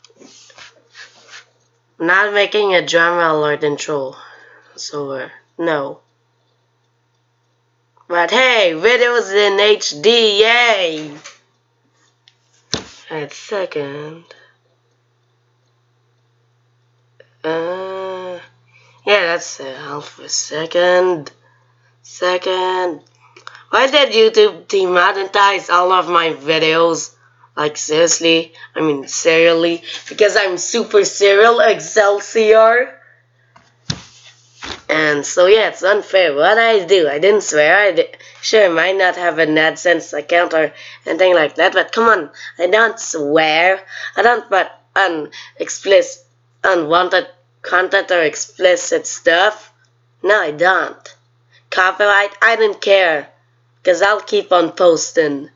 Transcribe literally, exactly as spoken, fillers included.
Not making a drama alert intro. So, uh, no. But hey, videos in H D, yay! Alright, second. Uh, yeah, that's uh, alpha second. Second. Why did YouTube demonetize all of my videos? Like, seriously? I mean, serially? Because I'm super serial Excelsior? And so, yeah, it's unfair. What I do? I didn't swear. I did. Sure, I might not have an AdSense account or anything like that, but come on. I don't swear. I don't put un explicit, unwanted content or explicit stuff. No, I don't. Copyright? I don't care. Because I'll keep on posting.